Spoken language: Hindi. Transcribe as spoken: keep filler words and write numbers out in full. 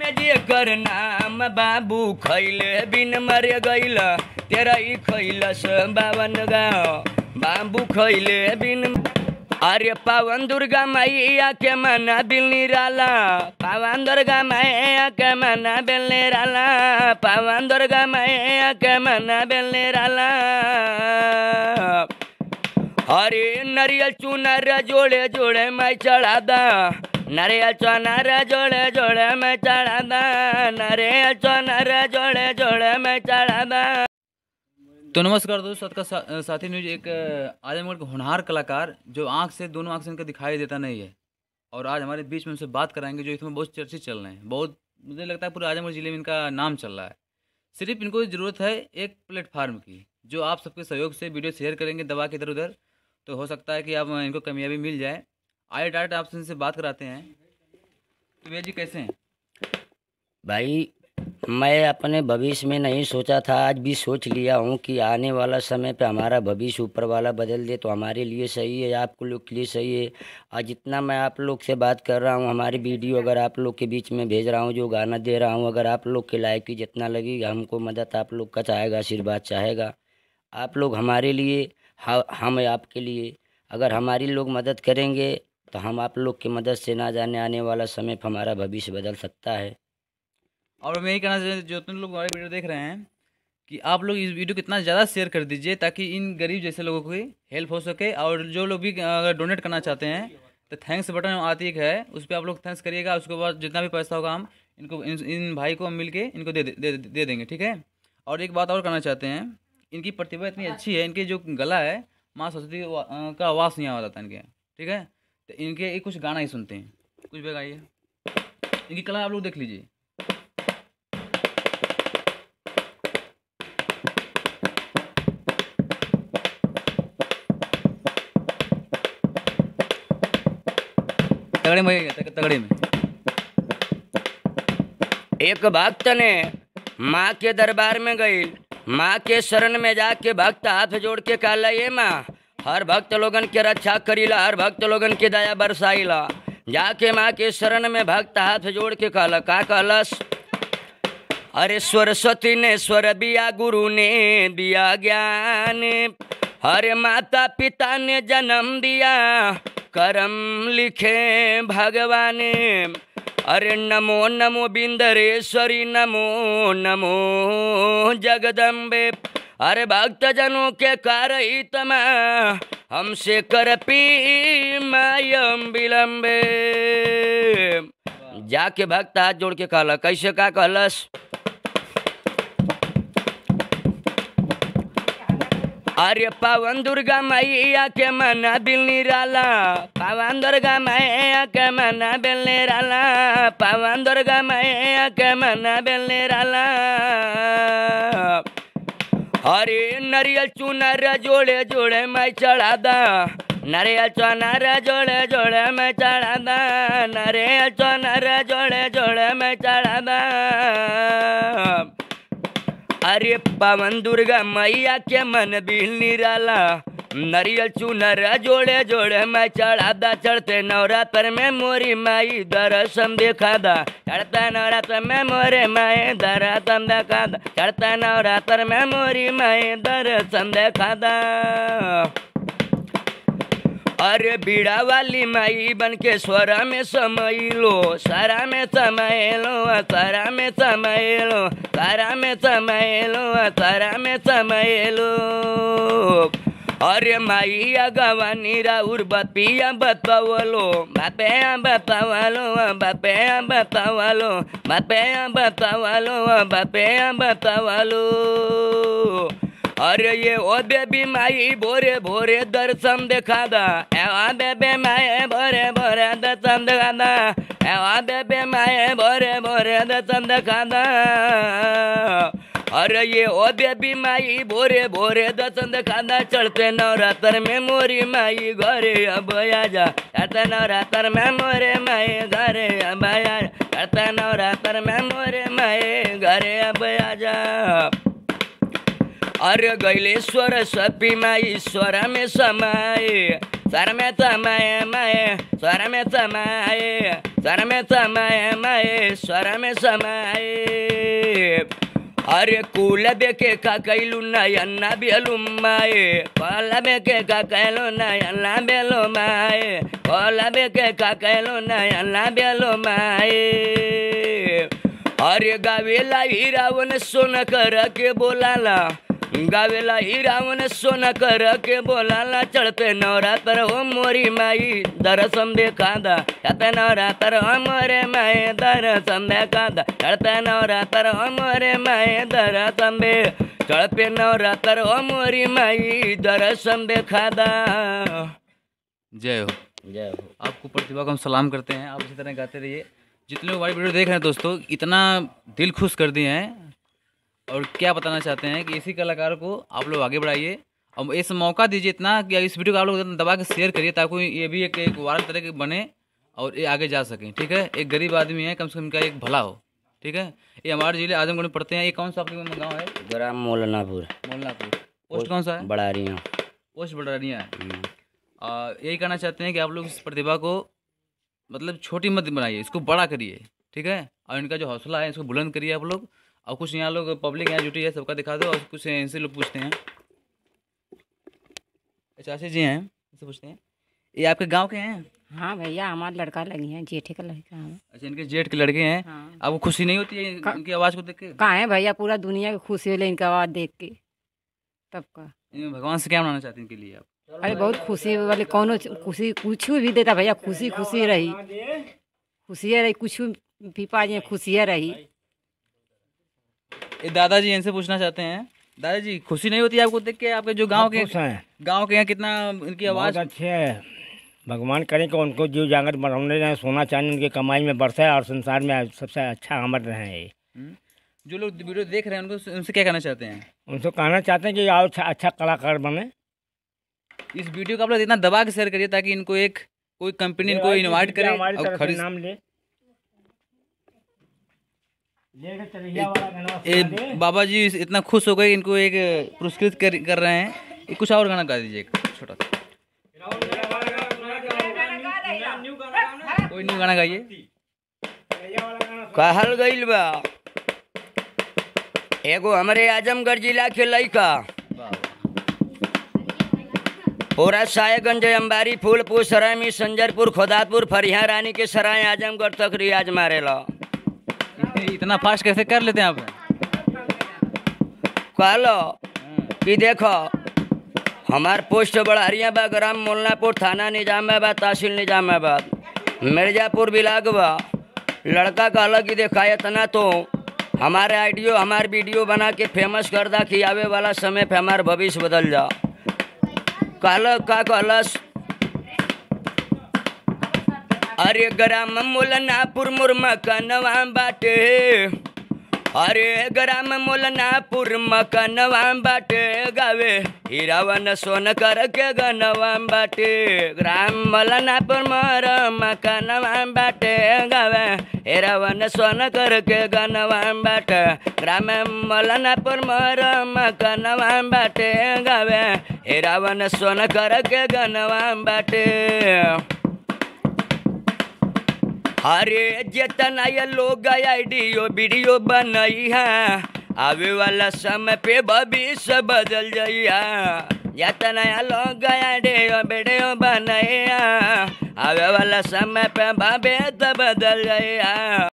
अरे जे कर नाम बाबू खैले बिन मर गईल तेरा ही खैलस बावन गाँव बाबू खैले बिन। अरे पावन दुर्गा मैया के मना बिल निराला पावन दुर्गा मैया के मना बिल निराला पावन दुर्गा मैया के मना बिल निराला। अरे नरियल चुनर जोड़े जोड़े मैं चढ़ा दा नरियल चुनर जोड़े जोड़े मैं चढ़ा दा नरियल चुनर जोड़े जोड़े मैं चढ़ा दा। तो नमस्कार दोस्तों, सबका सा, साथी न्यूज एक आजमगढ़ का होनहार कलाकार जो आंख से दोनों आंख से इनका दिखाई देता नहीं है और आज हमारे बीच में उनसे बात कराएंगे जो इसमें बहुत चर्चित चल रहे हैं। बहुत मुझे लगता है पूरे आजमगढ़ जिले में इनका नाम चल रहा है। सिर्फ इनको ज़रूरत है एक प्लेटफार्म की, जो आप सबके सहयोग से वीडियो शेयर करेंगे दबा के इधर उधर, तो हो सकता है कि आप इनको कामयाबी मिल जाए। आए डायरेक्ट आपसे इनसे बात कराते हैं। तो भैया जी कैसे हैं? भाई मैं अपने भविष्य में नहीं सोचा था, आज भी सोच लिया हूँ कि आने वाला समय पे हमारा भविष्य ऊपर वाला बदल दे तो हमारे लिए सही है, आप लोग के लिए सही है। आज जितना मैं आप लोग से बात कर रहा हूँ, हमारी वीडियो अगर आप लोग के बीच में भेज रहा हूँ, जो गाना दे रहा हूँ, अगर आप लोग के लाइक की जितना लगी हमको मदद आप लोग का चाहेगा, आशीर्वाद चाहेगा। आप लोग हमारे लिए, हम आपके लिए, अगर हमारी लोग मदद करेंगे तो हम आप लोग की मदद से ना जाने आने वाला समय पर हमारा भविष्य बदल सकता है। और मैं यही कहना चाहता हूँ जो तुम लोग हमारे वीडियो देख रहे हैं कि आप लोग इस वीडियो को इतना ज़्यादा शेयर कर दीजिए ताकि इन गरीब जैसे लोगों की हेल्प हो सके। और जो लोग भी अगर डोनेट करना चाहते हैं तो थैंक्स बटन आती है, उस पर आप लोग थैंक्स करिएगा। उसके बाद जितना भी पैसा होगा हम इनको इन, इन भाई को हम मिल के इनको दे दे, दे दे देंगे, ठीक है। और एक बात और करना चाहते हैं, इनकी प्रतिभा इतनी अच्छी है, इनकी जो गला है माँ सरस्वती का आवाज़ नहीं आ जाता इनके, ठीक है। तो इनके एक कुछ गाना ही सुनते हैं, कुछ भी गाइए। इनकी कला आप लोग देख लीजिए। तगड़े में तगड़े में एक भक्त ने माँ के दरबार में गई, माँ के शरण में जाके भक्त हाथ जोड़ के कहला, ये माँ हर भक्त लोगन के रक्षा करीला, हर भक्त लोगन के दया बरसाईला। जाके माँ के शरण में भक्त हाथ जोड़ के कहला, का कहलस? अरे सरस्वती ने स्वर दिया, गुरु ने दिया ज्ञान, हरे माता पिता ने जन्म दिया, करम लिखे भगवान। अरे नमो नमो बिंदरेश्वरी, नमो नमो जगदम्बे। अरे भक्त जनों के कारई तमा हमसे कर पी मायम विलम्बे। जाके भक्त हाथ जोड़ के कहला, कैसे का कहलस? अरे पावन दुर्गा मैया के मना बिल निराला पावन दुर्गा मैया के मना बिल निराला पावन दुर्गा मैया के मना बिल निराला। अरे नरियल चुनर जोड़े जोड़े मैं चढ़ा दा नरियल चुनर जोड़े जोड़े मैं चढ़ा दा नरियल चुनर जोड़े जोड़े मैं चढ़ा दा। अरे पावन दुर्गा मैया के मन बिल निराला नरियल चुनर जोड़े जोड़े मैं चढ़ा दा। चढ़ते नवरात्र में मोरी माई दर्शन देखा दा, चढ़ता नवरात्र में मोरे माई दर्शन देखा दा, चढ़ता नवरात्र में मोरी माई दर्शन देखा दा। अरे बीड़ा वाली माई बन के स्वरा में समयलो सारा में समयलो सारा में समयलो सारा में समयलो सारा में समयलो। अरे माई अगवानी राउर बतिया बतावलो बापे बतावलो बापे बतावलो बापे बतावलो बापे बतावलो। अरे ये ओ बेबी माई भोरे भोरे दर्शन देखा दा एवा बेबे माए भोरे भोरे दर्शन देखा दा एवा बेबे माए भोरे भोरे दर्शन देखा दा। अरे ये ओ बेबी माई भोरे भोरे दर्शन देखा दा। चढ़ते नवरात्र में मोरी माई घरे अब आजा चढ़ते नवरात्र में मोरे माई घरे अब आजा चढ़ते नवरात्र में मोरे माई घरे अब आजा। अरे गैले स्वर सपी माई स्वर में समाये स्वर में समाए माए स्वर में समाए स्वर में समाए माए स्वर में समाए अरे कूल बेके का कैलू नयना बेलू माए कल बेके का कैलू नयना बेलो माए कल बेके का कैलू नयना बेलो माए अरे गावेला हीरावन सोना कर के बोलाला गावेला हीरावन सोना कर के बोलाला चढ़ते नवरात्र ओ मोरी माई दरसम देखा दा चढ़ते नवरात्र ओ मोरे माए दरसम देखा दा चढ़ते नवरात्र ओ मोरे माए दरसम दे चढ़ते नवरात्र ओ मोरी माई दरसम देखा दा। जय हो। जय हो। आपको प्रतिभा को हम सलाम करते हैं, आप इसी तरह गाते रहिए। जितने लोग हमारी वीडियो देख रहे हैं दोस्तों, इतना दिल खुश कर दिए हैं और क्या बताना चाहते हैं कि इसी कलाकार को आप लोग आगे बढ़ाइए और इस मौका दीजिए इतना कि इस वीडियो को आप लोग दबा के शेयर करिए ताकि ये भी एक एक वायरल तरह के बने और ये आगे जा सकें। ठीक है, एक गरीब आदमी है, कम से कम का एक भला हो। ठीक है, ये हमारे जिले आजमगढ़ में पड़ते हैं। ये कौन सा आपके गाँव है? ग्राम मोलनापुर। मोलनापुर। पोस्ट कौन सा है? बड़ारिया। पोस्ट बड़ारिया है। यही कहना चाहते हैं कि आप लोग इस प्रतिभा को मतलब छोटी मत बनाइए, इसको बड़ा करिए। ठीक है, और इनका जो हौसला है इसको बुलंद करिए आप लोग। और कुछ यहाँ लोग पब्लिक यहाँ जुटी है, सबका दिखा दो। और कुछ इनसे लोग पूछते हैं, चाचा जी हैं, इनसे पूछते हैं, ये आपके गांव के हैं? हाँ भैया, हमारा लड़का लगी है, जेठे का लड़का है। अच्छा, इनके जेठ के लड़के हैं। हाँ। आपको खुशी नहीं होती है इनकी आवाज़ को देख के? कहाँ है भैया, पूरा दुनिया की खुशी हो इनका आवाज़ देख के तब का। भगवान से क्या मनाना चाहते हैं इनके लिए आप? अरे बहुत खुशी वाले कौन खुशी कुछ भी देता भैया, खुशी खुशी रही, खुशी रही, कुछ भी पाए खुशी रही। ये दादाजी इनसे पूछना चाहते हैं, दादाजी खुशी नहीं होती आपको देख के? आपके जो गांव के गांव के हैं, कितना इनकी आवाज़ अच्छे है। भगवान करें कि उनको जीव जागत बनाने रहे, सोना चांदी उनकी कमाई में बरसे और संसार में सबसे अच्छा अमर रहे। जो लोग वीडियो देख रहे हैं उनको उनसे क्या कहना चाहते हैं? उनसे कहना चाहते हैं कि और अच्छा अच्छा कलाकार बने। इस वीडियो को आप लोग इतना दबा के शेयर करिए ताकि इनको एक कोई कंपनी इनको इनवाइट करे और खरीद नाम ले। ए, बाबा जी इतना खुश हो गए, इनको एक पुरस्कृत कर, कर रहे हैं। एक कुछ और गाना गा दीजिए, एक छोटा सा कोई न्यू गाना गाइए। कहल गइल बा एगो हमारे आजमगढ़ जिला के लइका पूरा साहेबगंज, अंबारी, फूलपुर, सरायमी, संजरपुर, खोदातपुर, फरिया, रानी के सराय, आजमगढ़ तक रियाज मारेला। इतना फास्ट कैसे कर लेते हैं आप? कहलो कि देखो हमार पोस्ट बड़हरिया बा, ग्राम मोलनापुर, थाना निजामाबाद, तहसील निजामाबाद, मिर्जापुर बिलाग बा। लड़का कहला कि देखा इतना तो हमारे आइडियो हमार वीडियो बना के फेमस कर दा कि आवे वाला समय पे हमार भविष्य बदल जा। कहल का कहलस, अरे ग्राम मोलनापुर मुर्मा कनवा बाटे, अरे ग्राम मोलनापुर मकनवा बाटे, गावे हीरावन सोन कर के गनवा बाटे। ग्राम मोलनापुर मर मकनवा बाटे, गावे हीरावन सोन कर के गनवा बाटे। ग्राम मोलनापुर मर मकनवा बाटे, गावे हीरावन सोन कर के गनवा बाटे। अरे जितना ये लोग आइडियो वीडियो बनई है, आवे वाला समय पे भविष्य बदल जाइया। जितना ये लोग आइडियो वीडियो बनई है, आवे वाला समय पे भविष्य बदल जाइया।